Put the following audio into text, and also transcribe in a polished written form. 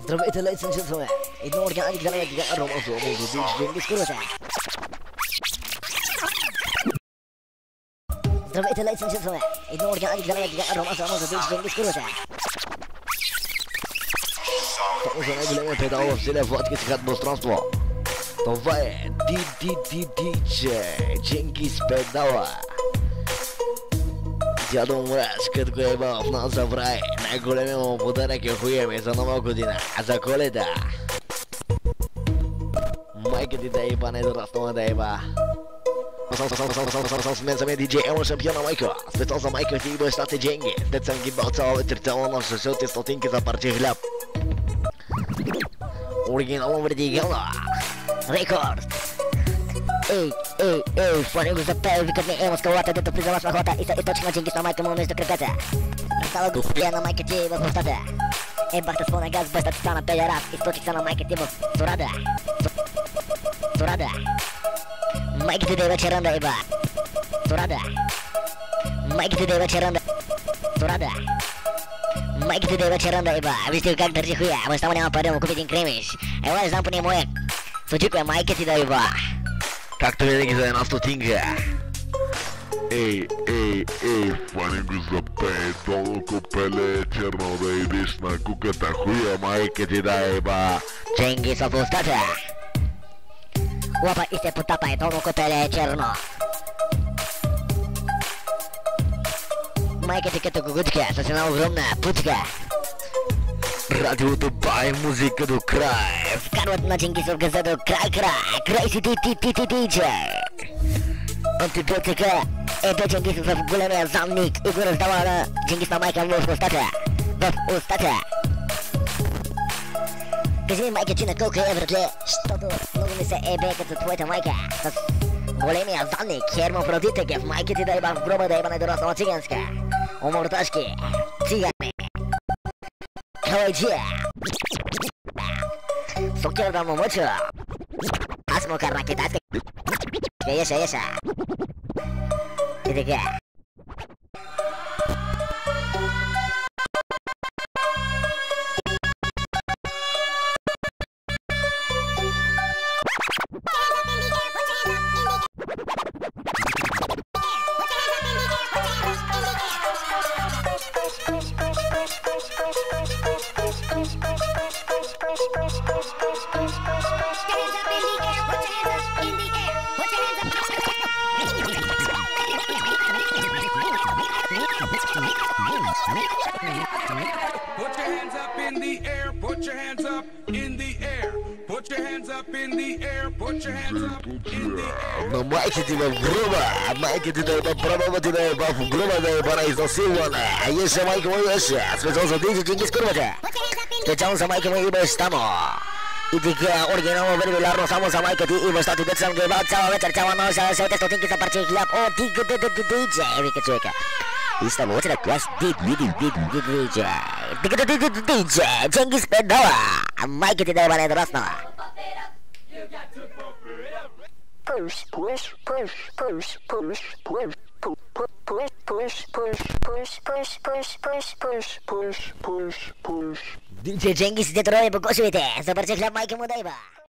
Здравейте, ladies and gentlemen! Едно органик за мен е Ромазо, музо, Дженгис Курбата. Здравейте, ladies and gentlemen! Едно органик за мен е Ромазо, музо, Дженгис Курбата. Това за най-големия педал в целия владкински пространство. Това е DJ Дженгис Педала. Дядо Мраз, като го е в нас забрави, най-големия му подарък е хуеме за нова година, а за Коледа. Майка ти да еба, не дораснала да еба. С мен съм диджей Емо шампиона майка, специал за майка ти и бащата Дженги. Дет съм ги бал цяла вечер, цяла нощ с жълти стотинки за парче хляб. Оригинално вредигелно. Рекорд. Ей, фони го запел, викат ми Емо скалата, дето призала с махлата и се източих на Дженгис на майка му между краката. Става го хуя на майка ти в устата. Ебахте с фона газ, бащата стана педерас, източих се на майка ти в Сорада. Сорада. Майка ти да е вечеран да еба. Сорада. Майка ти да е вечеран да... Сорада. Майка ти да е вечеран да еба. Вижте как държи хуя, баща му няма пари да му купи един кремиш. Ела не знам поне моя. Случи е майка ти да еба. Както винаги за една стотинка. Ей, фани го за педало, купеле, черно да идиш на куката, хуя майка ти да еба. Дженгис в устата. Лапа и се потапай, долу купеле, черно. Майка ти като гугутка, с една огромна путка. Радиото бай музика до край. Вкарват на Дженгис в газа до край си ти диджей. Антибиотика е до Дженгис в големия замник и го раздава на Дженгис на майка в устата. В устата. Кажи ми майка, че на колко е братле, защото много ми се ебе като твоята майка. С големия замник, хермо в родите гев, майка ти да еба в гроба да еба недораснала циганска. Оморташки, цигани. Калайджия. Сокер да му мъча. Аз му карна китайска. Еша. И така. Put your hands up in the air, put your hands up in the air. Put your hands up in the air, put your hands up in the air. На майка ти в гроба, майка ти да еба, прабаба ти да еба, в гроба да еба на изнасилване. Еша майка му еша, специално за диджей Дженгис Курбата. Специално за майка му и баща му. И така, оригинално вербилярно само за майка ти и баща ти, дето съм ги ебал цяла вечер, цяла нощ, с жълти стотинки за парче хляб. О, диджей, вика човека. И става очи на клас диджей. Дженгис Педала. Майка ти да еба не дораснала. Диджей Дженгис дето рови по кошовете. За парче хляб майка му да еба.